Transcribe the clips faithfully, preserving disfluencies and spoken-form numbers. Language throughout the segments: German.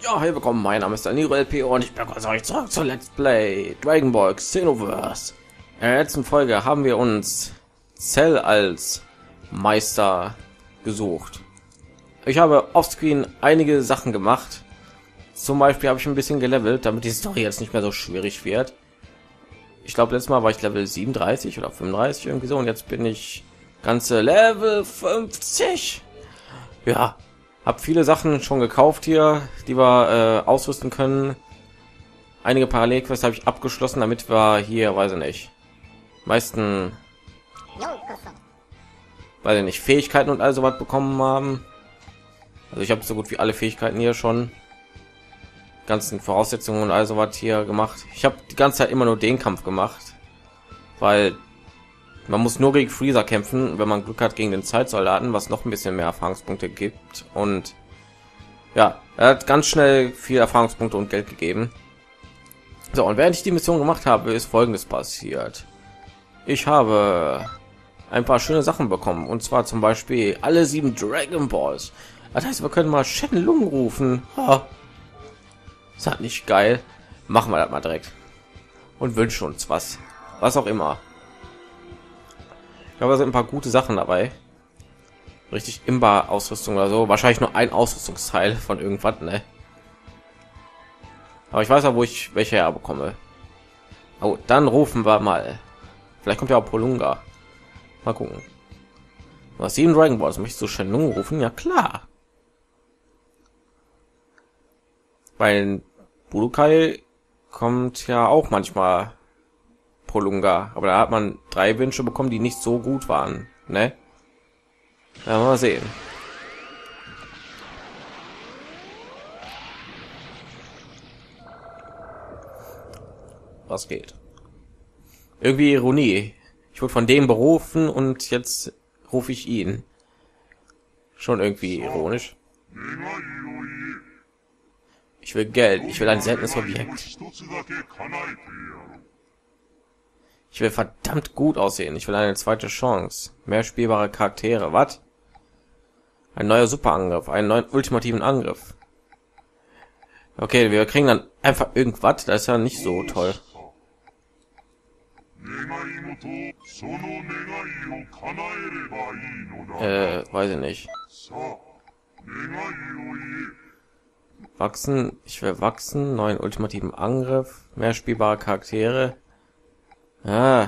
Ja, hey, willkommen, mein Name ist Danilo L P und ich begrüße euch zurück zu Let's Play Dragon Ball Xenoverse. In der letzten Folge haben wir uns Cell als Meister gesucht. Ich habe offscreen einige Sachen gemacht. Zum Beispiel habe ich ein bisschen gelevelt, damit die Story jetzt nicht mehr so schwierig wird. Ich glaube, letztes Mal war ich Level siebenunddreißig oder fünfunddreißig irgendwie so und jetzt bin ich ganze Level fünfzig. Ja. Hab viele Sachen schon gekauft hier, die wir äh, ausrüsten können. Einige Parallelquests habe ich abgeschlossen, damit wir hier, weiß ich nicht, meisten, weiß ich nicht, Fähigkeiten und all so was bekommen haben. Also ich habe so gut wie alle Fähigkeiten hier schon, ganzen Voraussetzungen und all so was hier gemacht. Ich habe die ganze Zeit immer nur den Kampf gemacht, weil man muss nur gegen Freezer kämpfen, wenn man Glück hat, gegen den Zeitsoldaten, was noch ein bisschen mehr Erfahrungspunkte gibt. Und ja, er hat ganz schnell viel Erfahrungspunkte und Geld gegeben. So, und während ich die Mission gemacht habe, ist Folgendes passiert. Ich habe ein paar schöne Sachen bekommen. Und zwar zum Beispiel alle sieben Dragon Balls. Das heißt, wir können mal Shenlong rufen. Ha. Ist halt nicht geil. Machen wir das mal direkt. Und wünschen uns was. Was auch immer. Ich glaube, da sind ein paar gute Sachen dabei. Richtig Imba-Ausrüstung oder so. Wahrscheinlich nur ein Ausrüstungsteil von irgendwas, ne? Aber ich weiß ja, wo ich welche her bekomme. Oh, dann rufen wir mal. Vielleicht kommt ja auch Polunga. Mal gucken. Was sieben Dragon Balls möchtest du Shenlong rufen? Ja klar. Weil Budokai kommt ja auch manchmal Polunga, aber da hat man drei Wünsche bekommen, die nicht so gut waren, ne? Ja, mal sehen. Was geht? Irgendwie Ironie. Ich wurde von dem berufen und jetzt rufe ich ihn. Schon irgendwie ironisch. Ich will Geld. Ich will ein seltenes Objekt. Ich will verdammt gut aussehen. Ich will eine zweite Chance. Mehr spielbare Charaktere. Was? Ein neuer Superangriff. Einen neuen ultimativen Angriff. Okay, wir kriegen dann einfach irgendwas. Das ist ja nicht so toll. Äh, weiß ich nicht. Wachsen. Ich will wachsen. Neuen ultimativen Angriff. Mehr spielbare Charaktere. Ah.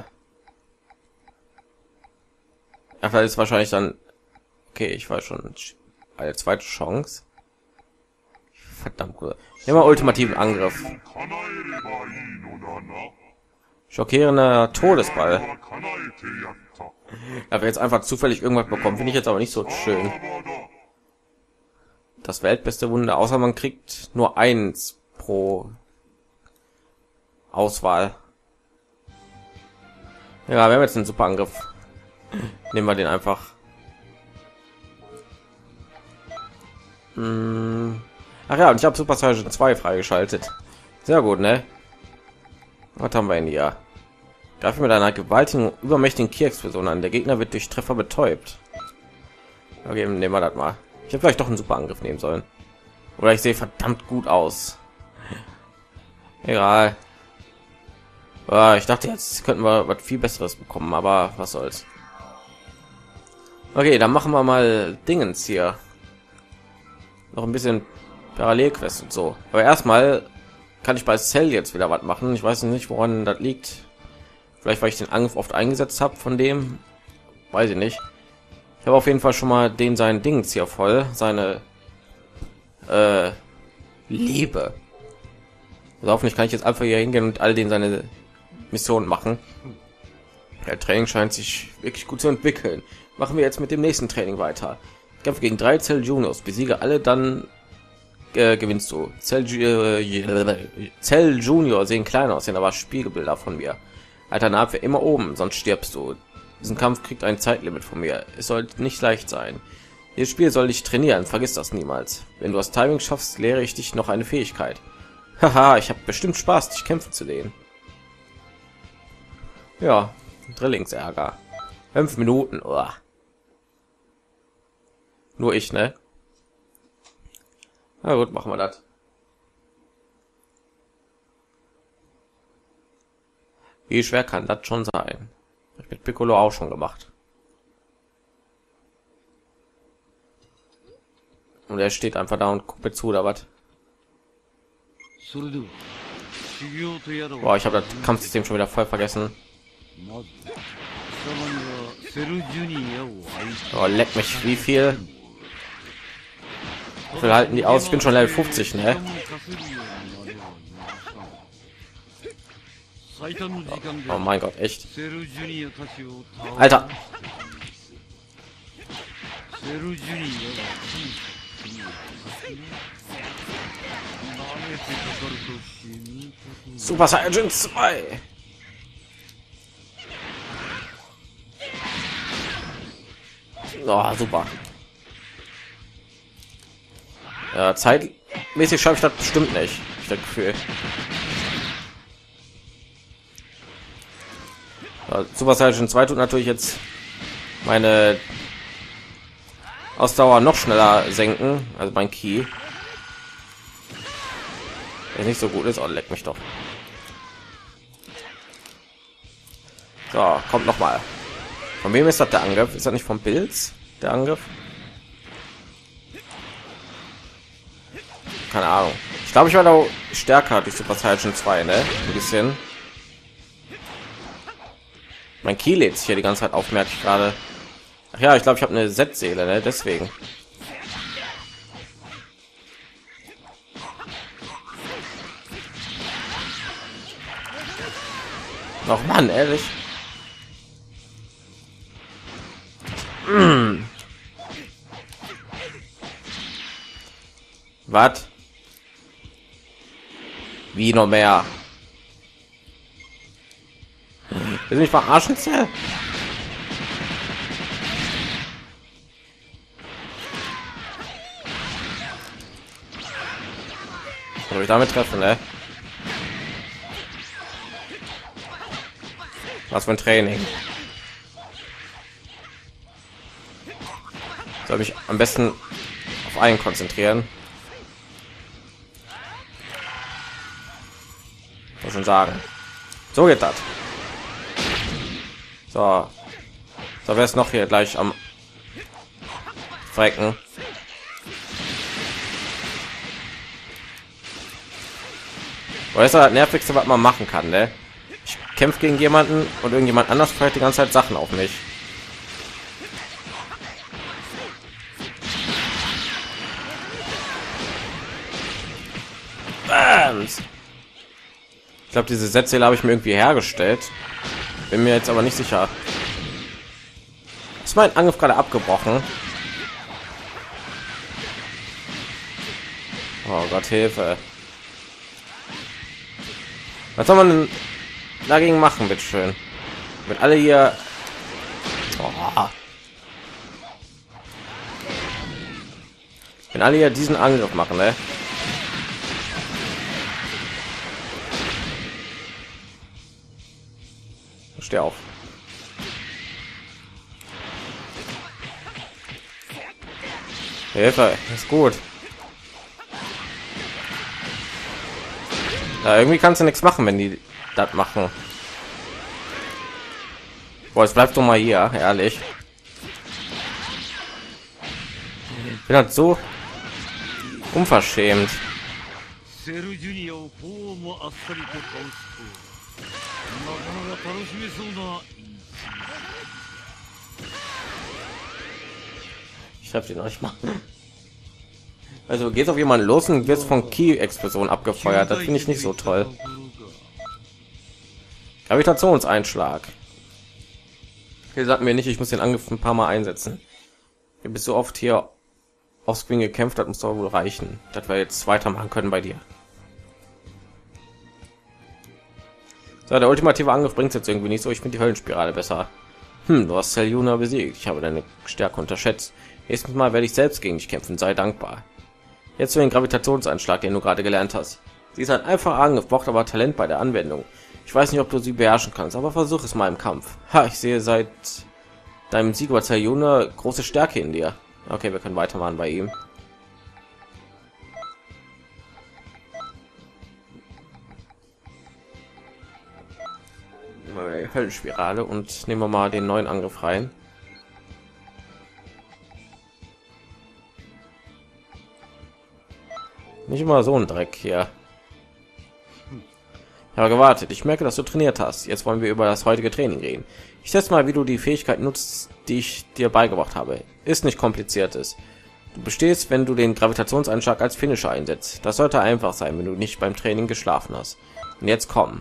Ja, vielleicht ist wahrscheinlich dann. Okay, ich weiß schon. Eine zweite Chance. Verdammt gut. Immer ultimativen Angriff. Schockierender Todesball. Ja, wer jetzt einfach zufällig irgendwas bekommen, finde ich jetzt aber nicht so schön. Das weltbeste Wunder, außer man kriegt nur eins pro Auswahl. Ja, wir haben jetzt einen super Angriff. Nehmen wir den einfach. Hm. Ach ja, und ich habe Super Saiyan zwei freigeschaltet. Sehr gut, ne? Was haben wir denn hier? Greife mit einer gewaltigen, übermächtigen Ki-Explosion an. Der Gegner wird durch Treffer betäubt. Okay, nehmen wir das mal. Ich habe vielleicht doch einen super Angriff nehmen sollen. Oder ich sehe verdammt gut aus. Egal. Ah, ich dachte, jetzt könnten wir was viel Besseres bekommen, aber was soll's. Okay, dann machen wir mal Dingens hier. Noch ein bisschen Parallelquest und so. Aber erstmal kann ich bei Cell jetzt wieder was machen. Ich weiß nicht, woran das liegt. Vielleicht, weil ich den Angriff oft eingesetzt habe von dem. Weiß ich nicht. Ich habe auf jeden Fall schon mal den seinen Dingens hier voll. Seine äh, Liebe. Also hoffentlich kann ich jetzt einfach hier hingehen und all den seine Mission machen. Der Training scheint sich wirklich gut zu entwickeln. Machen wir jetzt mit dem nächsten Training weiter. Kämpfe gegen drei Cell Juniors, besiege alle, dann äh, gewinnst du. Cell, äh, Cell Junior sehen klein aus, sind aber Spiegelbilder von mir. Alter, Abwehr immer oben, sonst stirbst du. Diesen Kampf kriegt ein Zeitlimit von mir. Es sollte nicht leicht sein. Dieses Spiel soll dich trainieren, vergiss das niemals. Wenn du das Timing schaffst, lehre ich dich noch eine Fähigkeit. Haha, ich habe bestimmt Spaß, dich kämpfen zu sehen. Ja, Drillingsärger. Fünf Minuten. Oh. Nur ich, ne? Na gut, machen wir das. Wie schwer kann das schon sein? Hab ich mit Piccolo auch schon gemacht. Und er steht einfach da und guckt mir zu, oder was? Boah, ich habe das Kampfsystem schon wieder voll vergessen. Oh, leck mich, wie viel? Wie viel halten die aus? Ich bin schon Level fünfzig, ne? Oh, oh mein Gott, echt. Alter. Super Saiyan zwei. Oh, super. Ja, zeitmäßig schaffe ich das bestimmt nicht. Ich das Gefühl. Ja, Super Saiyan zwei tut natürlich jetzt meine Ausdauer noch schneller senken, also mein Ki. Wenn nicht so gut ist, oh, leck mich doch. So, kommt noch mal. Von wem ist das der Angriff? Ist das nicht vom Pilz der Angriff? Keine Ahnung. Ich glaube, ich war da stärker durch Super Saiyan zwei, ne? Ein bisschen. Mein Ki lädt sich hier die ganze Zeit auf, merke ich gerade. Ach ja, ich glaube, ich habe eine Z-Seele, ne? Deswegen. Noch Mann, ehrlich. Mm. Was? Wie noch mehr? Will mich verarschen? Soll ich damit treffen, ne? Was für ein Training. Soll ich am besten auf einen konzentrieren? Muss schon sagen. So geht das. So. So, wer ist noch hier gleich am Frecken? Weil das ist das Nervigste, was man machen kann, ne? Ich kämpfe gegen jemanden und irgendjemand anders feuert die ganze Zeit Sachen auf mich. Bams. Ich glaube, diese Sätze habe ich mir irgendwie hergestellt. Bin mir jetzt aber nicht sicher. Ist mein Angriff gerade abgebrochen? Oh Gott, Hilfe. Was soll man denn dagegen machen, bitte schön? Mit alle hier. Oh. Wenn alle hier diesen Angriff machen, ne? Steh auf. Hilfe, ist gut. Ja, irgendwie kannst du nichts machen, wenn die das machen. Boah, es bleibt doch mal hier, ehrlich. Ich bin halt so unverschämt. Ich schreibe den euch mal. Also geht auf jemanden los und wird von Ki-Explosion abgefeuert. Das finde ich nicht so toll. Gravitationseinschlag. Hier sagt mir nicht, ich muss den Angriff ein paar Mal einsetzen. Du bist so oft hier auf Screen gekämpft, das muss doch wohl reichen, dass wir jetzt weitermachen können bei dir. So, der ultimative Angriff bringt jetzt irgendwie nicht so. Ich finde die Höllenspirale besser. Hm, du hast Cell Juna besiegt. Ich habe deine Stärke unterschätzt. Nächstes Mal werde ich selbst gegen dich kämpfen. Sei dankbar. Jetzt für den Gravitationseinschlag, den du gerade gelernt hast. Sie ist ein einfacher Angriff, braucht aber Talent bei der Anwendung. Ich weiß nicht, ob du sie beherrschen kannst, aber versuch es mal im Kampf. Ha, ich sehe seit deinem Sieg über Cell Juna große Stärke in dir. Okay, wir können weitermachen bei ihm. Höllenspirale und nehmen wir mal den neuen Angriff rein. Nicht immer so ein Dreck hier. Ich habe gewartet. Ich merke, dass du trainiert hast. Jetzt wollen wir über das heutige Training reden. Ich setze mal, wie du die Fähigkeit nutzt, die ich dir beigebracht habe. Ist nicht kompliziertes. Du bestehst, wenn du den Gravitationseinschlag als Finisher einsetzt. Das sollte einfach sein, wenn du nicht beim Training geschlafen hast. Und jetzt komm.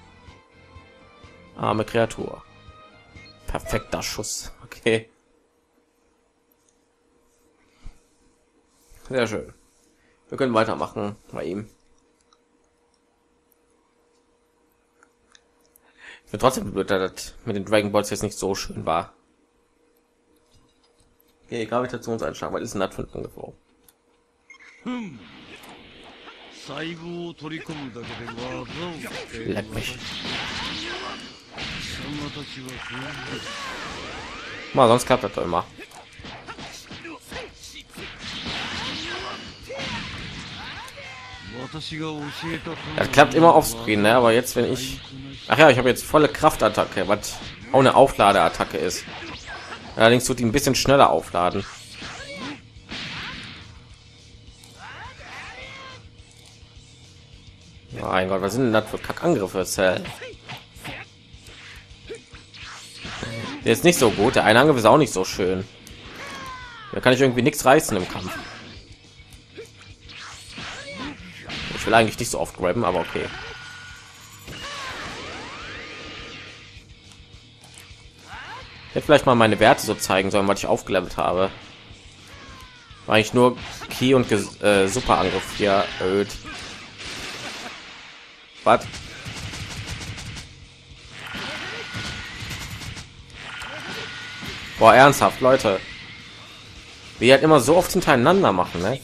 Arme Kreatur. Perfekter Schuss. Okay. Sehr schön. Wir können weitermachen bei ihm. Ich bin trotzdem blöd, dass das mit den Dragon Balls jetzt nicht so schön war. Okay, Gravitationseinschlag. Was ist denn das für ein Angriff? Leck mich. Mal, sonst klappt das doch immer. Das klappt immer offscreen, ne? Aber jetzt, wenn ich... Ach ja, ich habe jetzt volle Kraftattacke, was auch eine Aufladeattacke ist. Allerdings tut die ein bisschen schneller aufladen. Mein Gott, was sind denn das für Kackangriffe? Cell. Der ist nicht so gut. Der eine Angriff ist auch nicht so schön. Da kann ich irgendwie nichts reißen im Kampf. Ich will eigentlich nicht so oft grabben, aber okay. Ich hätte vielleicht mal meine Werte so zeigen sollen, was ich aufgelevelt habe. War ich nur Key und äh, Superangriff hier erhöht. Was? Boah, ernsthaft, Leute. Wir halt immer so oft hintereinander machen, ne?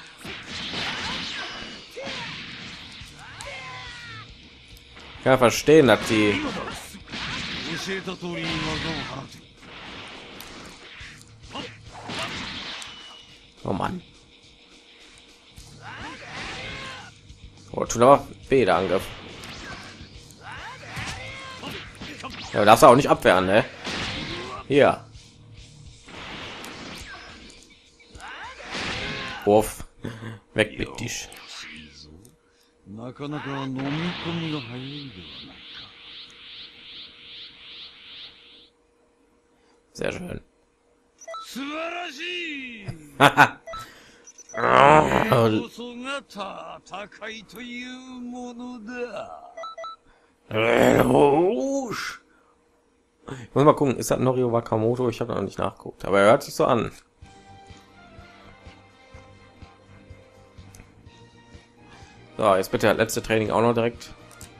Ich kann verstehen, dass die... Oh Mann. Oh, tut aber weh, der Angriff. Ja, darfst du auch nicht abwehren, ne? Hier. Wurf. Weg mit dich. Sehr schön. Ich muss mal gucken, ist das Norio Wakamoto? Ich habe noch nicht nachgeguckt, aber er hört sich so an. So, jetzt bitte das letzte Training auch noch direkt.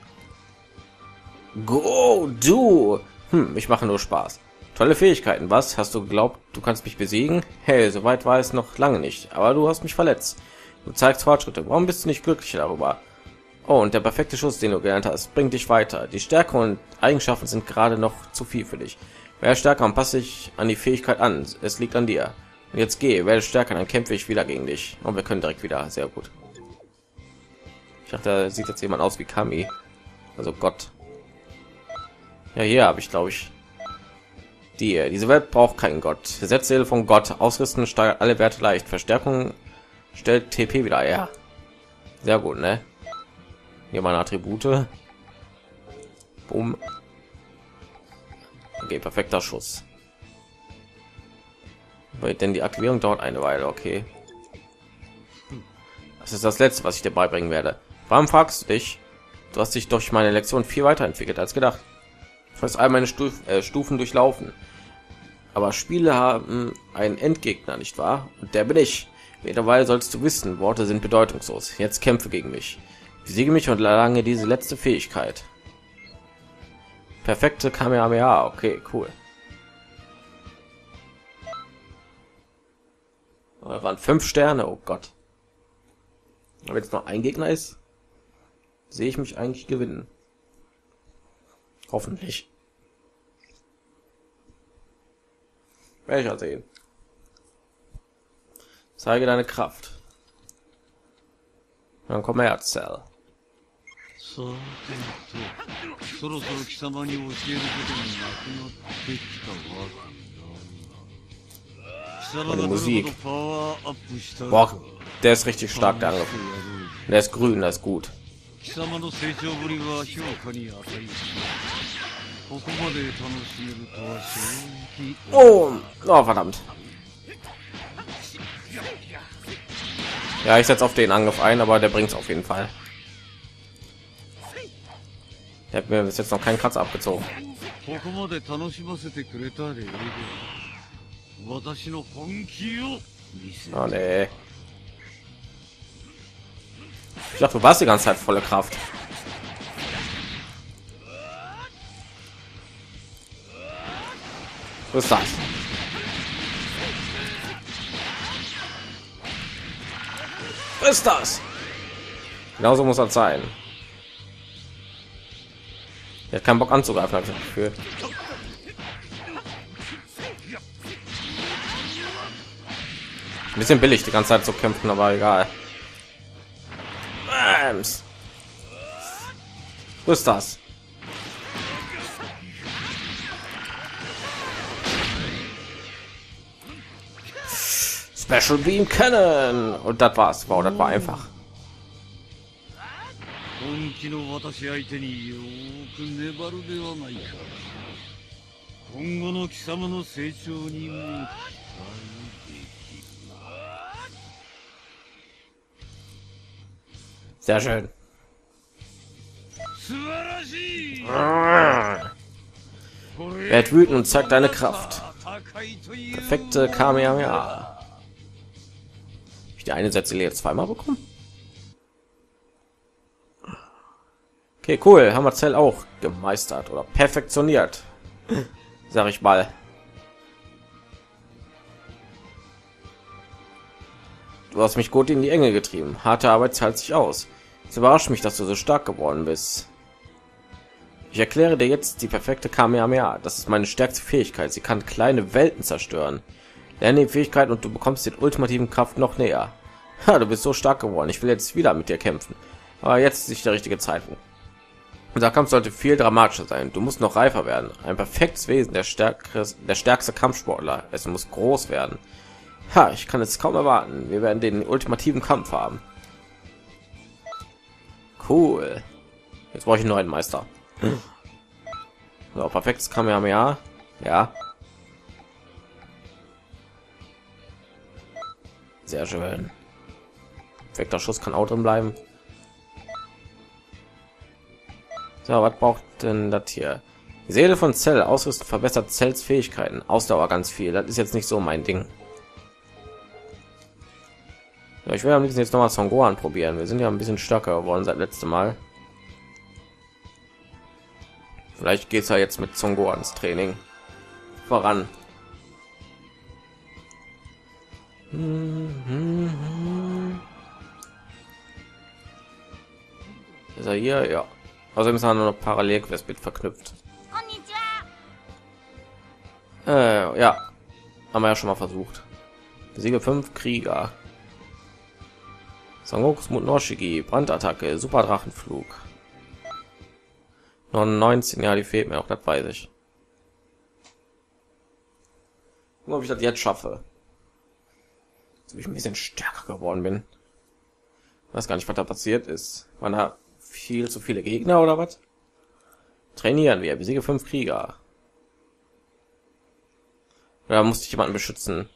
Go, du! Hm, ich mache nur Spaß. Tolle Fähigkeiten, was? Hast du geglaubt, du kannst mich besiegen? Hey, soweit war es noch lange nicht, aber du hast mich verletzt. Du zeigst Fortschritte. Warum bist du nicht glücklich darüber? Oh, und der perfekte Schuss, den du gelernt hast, bringt dich weiter. Die Stärke und Eigenschaften sind gerade noch zu viel für dich. Werde stärker und passe dich an die Fähigkeit an. Es liegt an dir. Und jetzt geh, werde stärker, dann kämpfe ich wieder gegen dich. Und wir können direkt wieder. Sehr gut. Ich dachte, da sieht jetzt jemand aus wie Kami. Also Gott. Ja, hier habe ich, glaube ich, die. Diese Welt braucht keinen Gott. Seele von Gott. Ausrüsten steigert alle Werte leicht. Verstärkung stellt T P wieder her. Sehr gut, ne? Hier meine Attribute. Boom. Okay, perfekter Schuss. Weil denn die Aktivierung dauert eine Weile, okay. Das ist das letzte, was ich dir beibringen werde. Warum fragst du dich? Du hast dich durch meine Lektion viel weiterentwickelt als gedacht. Du hast all meine Stuf äh, Stufen durchlaufen. Aber Spiele haben einen Endgegner, nicht wahr? Und der bin ich. Mittlerweile sollst du wissen, Worte sind bedeutungslos. Jetzt kämpfe gegen mich. Besiege mich und erlange diese letzte Fähigkeit. Perfekte Kamehameha. Okay, cool. Da waren fünf Sterne. Oh Gott. Aber jetzt noch ein Gegner ist, sehe ich mich eigentlich gewinnen. Hoffentlich. Werde ich ja sehen. Zeige deine Kraft. Dann komm her, Cell. Und die Musik. Boah, der ist richtig stark, der Angriff. Der ist grün, das ist gut. Oh, oh verdammt. Ja, ich setze auf den Angriff ein, aber der bringt es auf jeden Fall. Der hat mir bis jetzt noch keinen Kratzer abgezogen. Oh nee. Ich dachte, du warst die ganze Zeit volle Kraft. Was ist das? Was ist das? Genauso muss er sein. Er hat keinen Bock anzugreifen, habe ich das Gefühl. Ein bisschen billig die ganze Zeit zu kämpfen, aber egal. Bams. Was ist das? Special Beam Cannon und das war's. Wow, das war einfach. Sehr schön. Werd wütend und zeig deine Kraft. Perfekte Kamehameha. Ich die eine Sätze jetzt zweimal bekommen. Okay, cool. Haben wir Zell auch gemeistert oder perfektioniert, sag ich mal. Du hast mich gut in die Enge getrieben. Harte Arbeit zahlt sich aus. Es überrascht mich, dass du so stark geworden bist. Ich erkläre dir jetzt die perfekte Kamehameha. Das ist meine stärkste Fähigkeit. Sie kann kleine Welten zerstören. Lerne die Fähigkeit und du bekommst den ultimativen Kraft noch näher. Ha, du bist so stark geworden. Ich will jetzt wieder mit dir kämpfen. Aber jetzt ist nicht der richtige Zeitpunkt. Unser Kampf sollte viel dramatischer sein. Du musst noch reifer werden. Ein perfektes Wesen, der stärkste, der stärkste Kampfsportler. Es muss groß werden. Ha, ich kann es kaum erwarten. Wir werden den ultimativen Kampf haben. Cool. Jetzt brauche ich einen neuen Meister. So, perfektes Kamehameha. Ja. Sehr schön. Perfekter Schuss kann auch drin bleiben. So, was braucht denn das hier? Die Seele von Zell. Ausrüsten verbessert Zells Fähigkeiten. Ausdauer ganz viel. Das ist jetzt nicht so mein Ding. Ja, ich will am liebsten jetzt noch mal Son Gohan probieren. Wir sind ja ein bisschen stärker geworden seit letztem Mal. Vielleicht geht es ja jetzt mit Son Gohans Training voran. Ist er hier? Ja. Außerdem ist er nur noch Parallelquest mit verknüpft. Äh, ja, haben wir ja schon mal versucht. Besiege fünf Krieger. Son Gokus Mut no Shiki, Brandattacke, Super Drachenflug. neunundneunzig, ja, die fehlt mir auch, das weiß ich. Nur ob ich das jetzt schaffe. So, ich ein bisschen stärker geworden bin. Ich weiß gar nicht, was da passiert ist. Waren da viel zu viele Gegner oder was? Trainieren wir, besiege fünf Krieger. Da musste ich jemanden beschützen.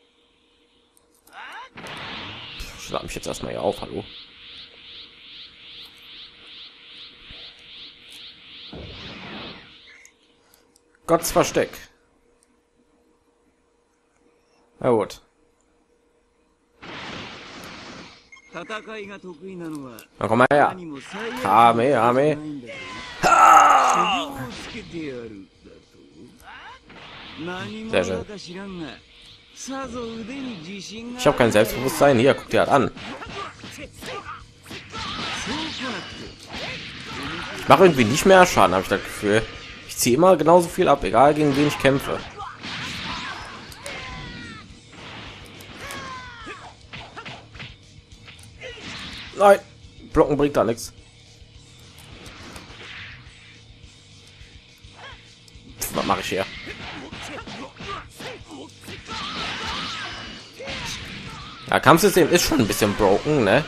Schlag mich jetzt erstmal hier auf, hallo. Gottes Versteck. Na gut. Dann komm mal her. Kamehameha. Sehr schön. Ich habe kein Selbstbewusstsein. Hier, guck dir das an. Ich mache irgendwie nicht mehr Schaden, habe ich das Gefühl. Ich ziehe immer genauso viel ab, egal gegen wen ich kämpfe. Nein, Blocken bringt da nichts. mache ich hier? Ja, Kampfsystem ist schon ein bisschen broken, ne?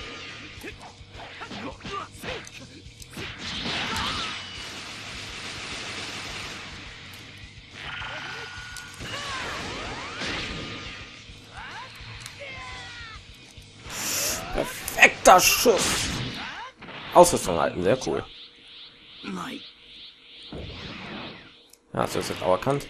Perfekter Schuss. Ausrüstung halten, sehr cool. Ja, das ist jetzt auch erkannt.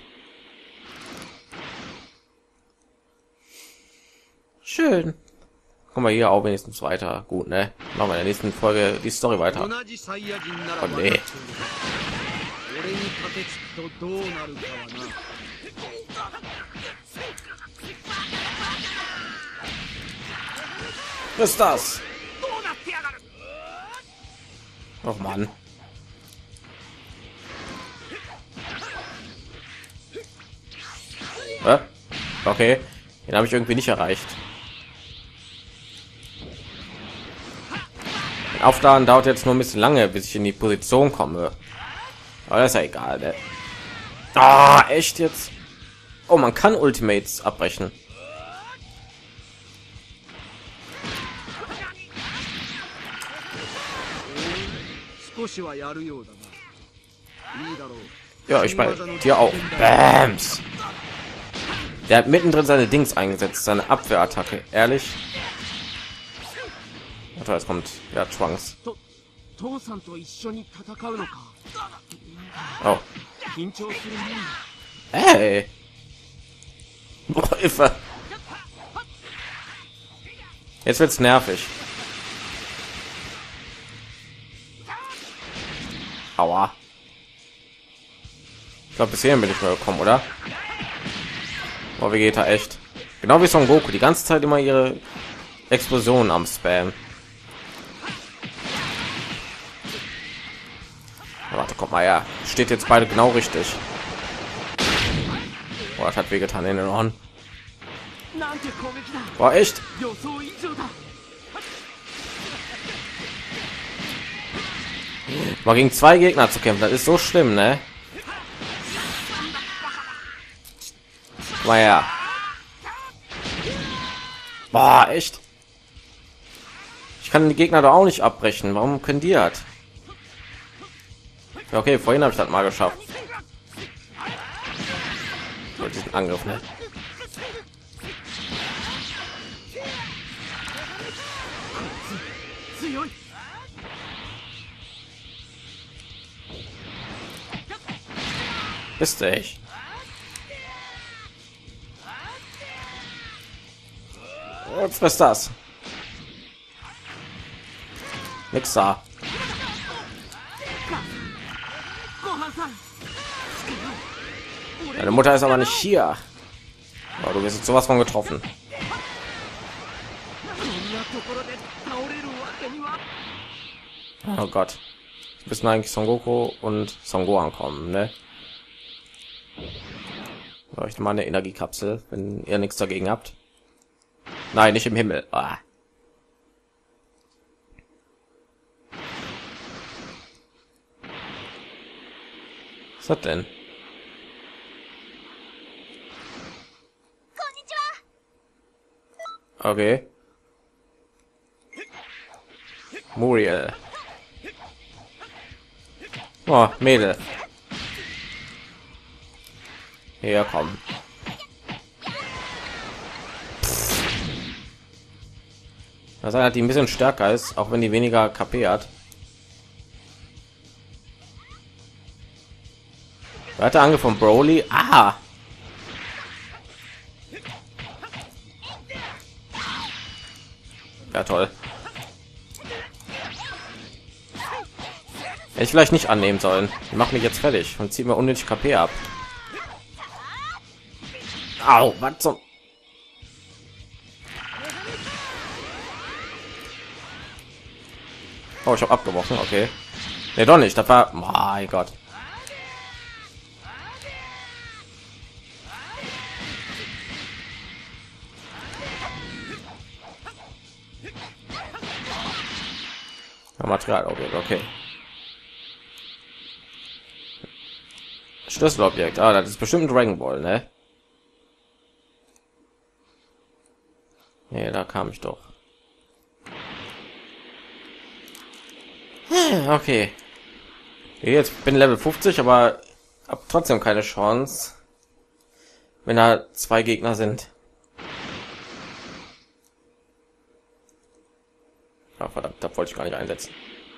Schön. Kommen wir hier auch wenigstens weiter. Gut, ne? Machen wir in der nächsten Folge die Story weiter. Oh, nee. Was ist das? Oh Mann. Äh? Okay, den habe ich irgendwie nicht erreicht. Aufladen dauert jetzt nur ein bisschen lange, bis ich in die Position komme. Aber das ist ja egal. Ne? Ah, echt jetzt? Oh, man kann Ultimates abbrechen. Ja, ich bei dir auch. Bams. Der hat mittendrin seine Dings eingesetzt, seine Abwehrattacke. Ehrlich. Warte, jetzt kommt ja Trunks. Oh. Hey. Boah, Hilfe. Jetzt wird's nervig. Aua. Ich glaube, bis hierhin bin ich mal gekommen, oder? Oh, wie geht er echt? Genau wie Son Goku, die ganze Zeit immer ihre Explosionen am Spam. Warte, kommt mal her. Steht jetzt beide genau richtig. Boah, das hat wehgetan in den Ohren. War echt? Mal gegen zwei Gegner zu kämpfen, das ist so schlimm, ne? Mal her. Boah, echt? Ich kann die Gegner da auch nicht abbrechen. Warum können die das? Ja, okay, vorhin habe ich das mal geschafft. Mit diesem Angriff, ne? Bist du echt? Was ist das? Nix da. Deine Mutter ist aber nicht hier. Oh, du bist jetzt sowas von getroffen. Oh Gott. Müssen eigentlich Son Goku und Son Gohan kommen, ne? Ich mal eine Energiekapsel, wenn ihr nichts dagegen habt. Nein, nicht im Himmel. Ah. Was hat denn? Okay. Muriel. Oh, Mädel. Hier kommen. Das hat die ein bisschen stärker ist, auch wenn die weniger K P hat. Weiter Angriff von Broly. Ah. Ja, toll. Hätte ich vielleicht nicht annehmen sollen. Die macht mich jetzt fertig und zieht mir unnötig K P ab. Au, was zum... Oh, ich habe abgebrochen, okay. Nee, doch nicht, das war... Mein Gott. Ja, Material, okay, okay. Schlüsselobjekt. Ah, das ist bestimmt ein Dragon Ball, ne? Nee, da kam ich doch. Okay. Jetzt bin Level fünfzig, aber habe trotzdem keine Chance, wenn da zwei Gegner sind. Ah, verdammt, da wollte ich gar nicht einsetzen.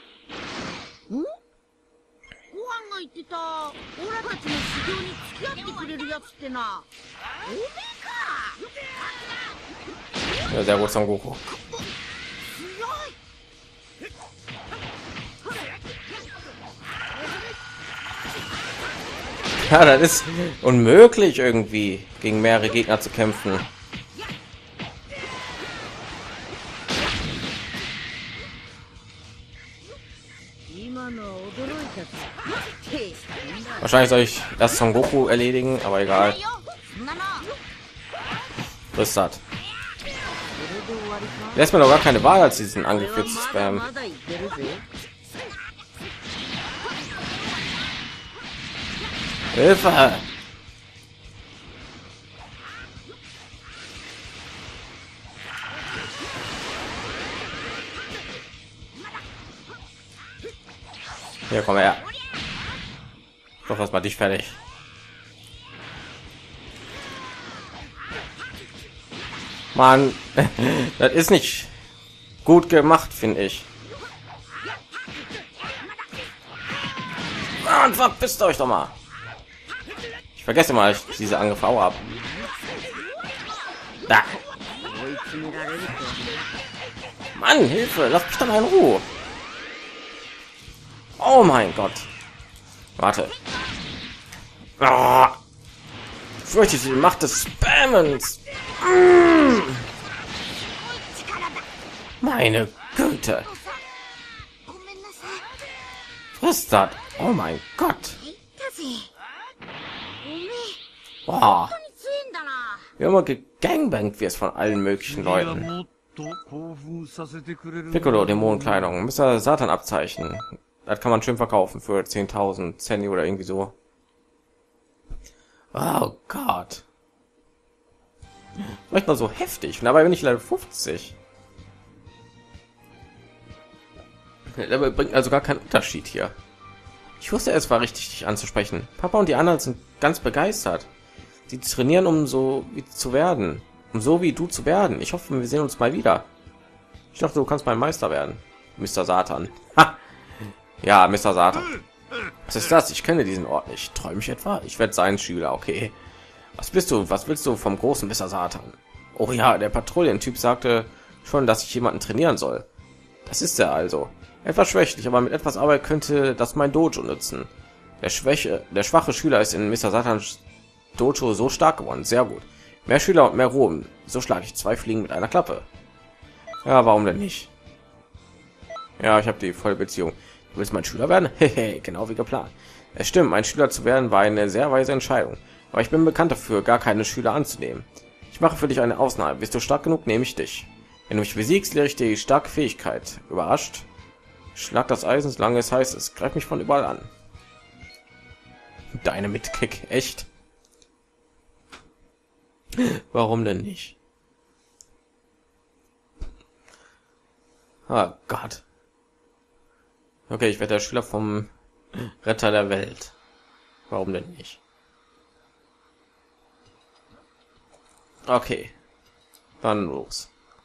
Ja, sehr gut, Son Goku. Ja, das ist unmöglich irgendwie gegen mehrere Gegner zu kämpfen. Wahrscheinlich soll ich das Son Goku erledigen, aber egal. Was ist das? Lässt mir doch gar keine Wahl, als diesen Angriff zu spammen. Hilfe! Hier, komm her. Doch erstmal dich fertig. Mann, das ist nicht gut gemacht, finde ich. Und verpisst euch doch mal. Ich vergesse mal, ich diese Angriffe habe. Da. Mann, Hilfe, lass mich doch mal in Ruhe. Oh mein Gott. Warte. Oh. Fürchte die Macht des Spammens. Mm. Meine Güte. Was ist das? Oh mein Gott. Boah. Wie immer gegangbangt wirst von allen möglichen Leuten. Piccolo, Dämonenkleidung, Mister Satan Abzeichen. Das kann man schön verkaufen für zehntausend Zenny oder irgendwie so. Oh Gott. Vielleicht mal so heftig. Und dabei bin ich Level fünfzig. Dabei bringt also gar keinen Unterschied hier. Ich wusste, es war richtig, dich anzusprechen. Papa und die anderen sind ganz begeistert. Sie trainieren, um so wie zu werden. Um so wie du zu werden. Ich hoffe, wir sehen uns mal wieder. Ich dachte, du kannst mein Meister werden. Mister Satan. Ha! Ja, Mister Satan. Was ist das? Ich kenne diesen Ort nicht. Träume ich etwa? Ich werde sein Schüler, okay. Was bist du? Was willst du vom großen Mister Satan? Oh ja, der Patrouillentyp sagte schon, dass ich jemanden trainieren soll. Das ist er also. Etwas schwächlich, aber mit etwas Arbeit könnte das mein Dojo nutzen. Der Schwäche, der schwache Schüler ist in Mister Satans Dojo so stark geworden. Sehr gut. Mehr Schüler und mehr Ruhm. So schlage ich zwei Fliegen mit einer Klappe. Ja, warum denn nicht? Ja, ich habe die volle Beziehung. Du willst mein Schüler werden? Hehe, genau wie geplant. Es stimmt, mein Schüler zu werden war eine sehr weise Entscheidung. Aber ich bin bekannt dafür, gar keine Schüler anzunehmen. Ich mache für dich eine Ausnahme. Bist du stark genug, nehme ich dich. Wenn du mich besiegst, lehre ich dir die starke Fähigkeit. Überrascht? Schlag das Eisen, solange es heiß ist. Greif mich von überall an. Deine Mitkick, echt? Warum denn nicht? Oh Gott. Okay, ich werde der Schüler vom Retter der Welt. Warum denn nicht? Okay. Dann los.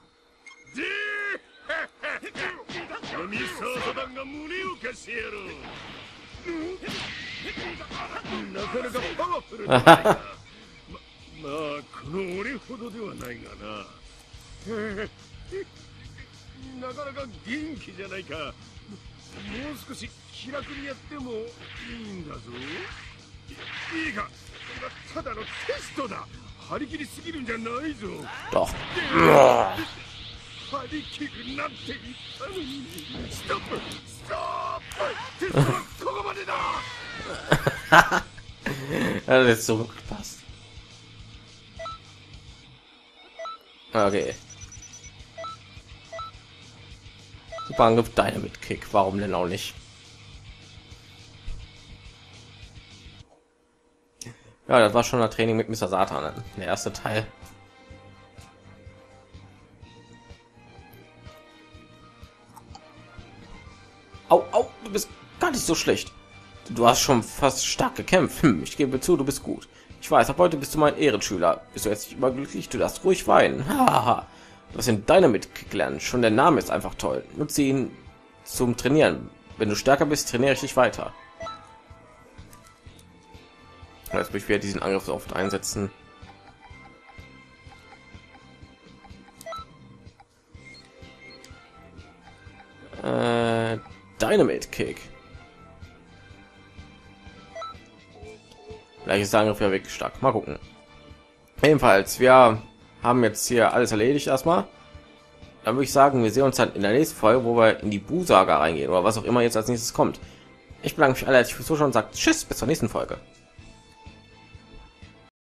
Doch. Ja, das ist so gut gepasst. Okay. Super Angriff, Dynamite Kick. Warum denn auch nicht? Ja, das war schon ein Training mit Mister Satan, der erste Teil. Au, au, du bist gar nicht so schlecht. Du hast schon fast stark gekämpft. Hm, ich gebe zu, du bist gut. Ich weiß, ab heute bist du mein Ehrenschüler. Bist du jetzt nicht überglücklich? Du darfst ruhig weinen. Haha. Du hast in Dynamite gelernt. Schon der Name ist einfach toll. Nutze ihn zum Trainieren. Wenn du stärker bist, trainiere ich dich weiter. Jetzt will ich wieder diesen Angriff so oft einsetzen. Äh, Dynamite Kick. Vielleicht ist der Angriff ja wirklich stark. Mal gucken. Jedenfalls, wir haben jetzt hier alles erledigt erstmal. Dann würde ich sagen, wir sehen uns dann in der nächsten Folge, wo wir in die Bu-Saga reingehen oder was auch immer jetzt als nächstes kommt. Ich bedanke mich alle herzlich fürs Zuschauen und sage Tschüss, bis zur nächsten Folge.